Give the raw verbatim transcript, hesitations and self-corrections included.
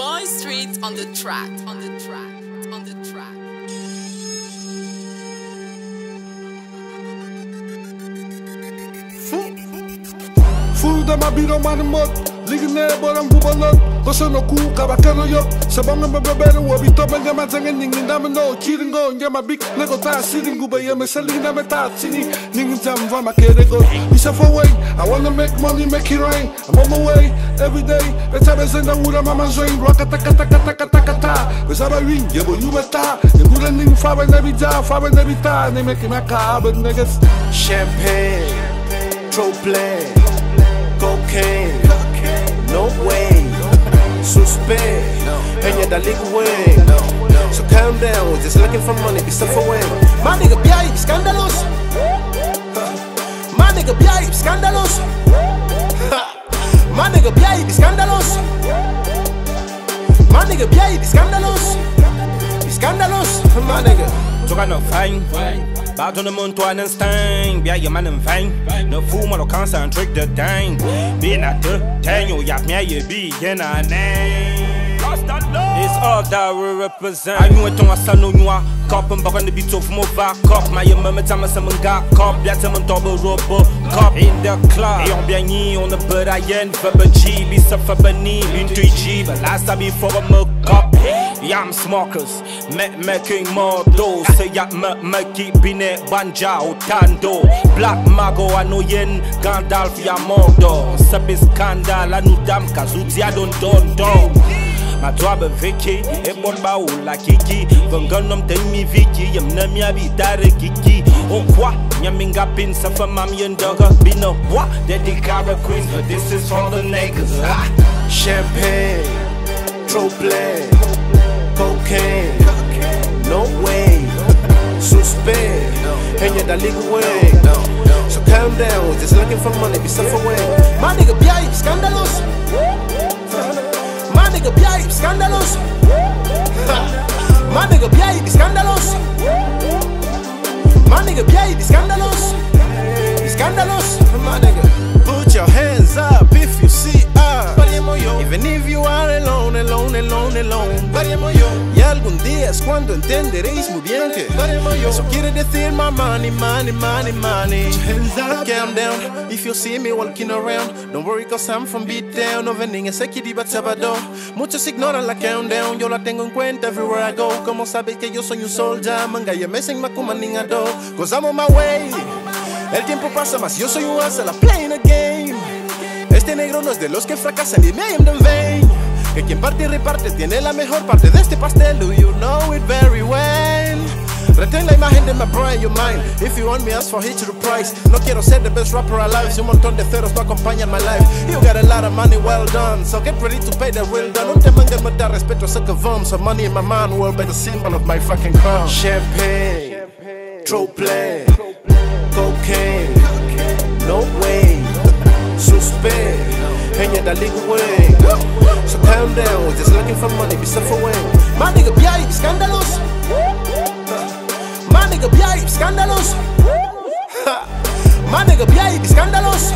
Boy Street on the track, on the track, on the track. Full da mabiro manamot, ligane borang bubalot, koso no ku kabakano yok, sabang ang mababero wabito man yaman sangan ningin naman no, cheating go, yama big lego ta sitting guba yama saling na meta sini, ningin jam va makere go, isa for way, I wanna make money make it rain, I'm on my way every day, let's have a send a ura mama zoin, rockata kata kata kata kata, let's have a ring, yabo you bata, the good ning fava nevi ja, fava nevi ta, they make me car, but niggas, champagne, trop plein. Cocaine, no way. Suspect, and you're the legal way. So calm down, we're just looking for money, be stuff away. My nigga B.I.B. scandalous. My nigga B.I.B. scandalous. My nigga B.I.B. scandalous. My nigga B.I.B. scandalous. Scandalous, my nigga. Tu kan nog fijn, buiten de mond toe aan een steen. Ja, je man een fijn, de voel maar ook kansen en trick de dang. Binnen de tango, ja, meer je beginnen aan it's all that we represent. I knew it on a son on you are cop and back on the beat of my back up. My mama tell me some got cop, yeah, some double robo cop in the club. Et on bien ni on the bird I end for the G, be suffer beni, been three G, but last time before a cop. Yeah, I'm smokers, me making more dough. Say ya me me keep bine banja utando. Black mago anoyen Gandalf ya modo. Sabi scandal anu dam kazuti I don't don't don't. Ma toi be veki, e bon ba ou la kiki. Vengan nom ten mi viki, yem na mi abitare kiki. On quoi, nyaminga pin sa fa mam yen dogger. Bino what, dedicara queens, but this is for the niggas. Ah. Champagne, trop plein. Cocaine, no way. Suspect, and you're the legal way. So calm down, we're just looking for money, be stuff away. My nigga B.I.B. scandalous. My nigga B.I.B. scandalous. My nigga B.I.B. scandalous. My nigga B.I.B. scandalous. Scandalous, my nigga. Put your hands up if you see us. Even if you are alone, alone, alone, alone. Y algún día es cuando entenderéis muy bien que eso quiere decir my money, money, money, money. Calm down if you see me walking around. Don't worry cause I'm from beat down. No vending ese kitty but sabado. Muchos ignoran la countdown. Yo la tengo en cuenta everywhere I go. Como sabes que yo soy un soldier. Manga y me sen makuma ningado. Cause I'm on my way. El tiempo pasa más, yo soy un asa, la playing a game. Este negro no es de los que fracasan y me aimed in vain. Que quien parte y reparte tiene la mejor parte de este pastel. Do you know it very well? Retén la imagen de my brain, your mind. If you want me, ask for hit to the price. No quiero ser the best rapper alive. Si un montón de ceros no acompañan my life. You got a lot of money, well done. So get ready to pay the real done. Un te mangas me da respeto, sé que vom. So money in my man will be the symbol of my fucking crown. Champagne, trop plein. Cocaine, no way. Suspect, and you're the legal way. So calm down, we're just looking for money, be stuff away. My nigga B.I.B. scandalous. My nigga B.I.B. scandalous. My nigga B.I.B. scandalous.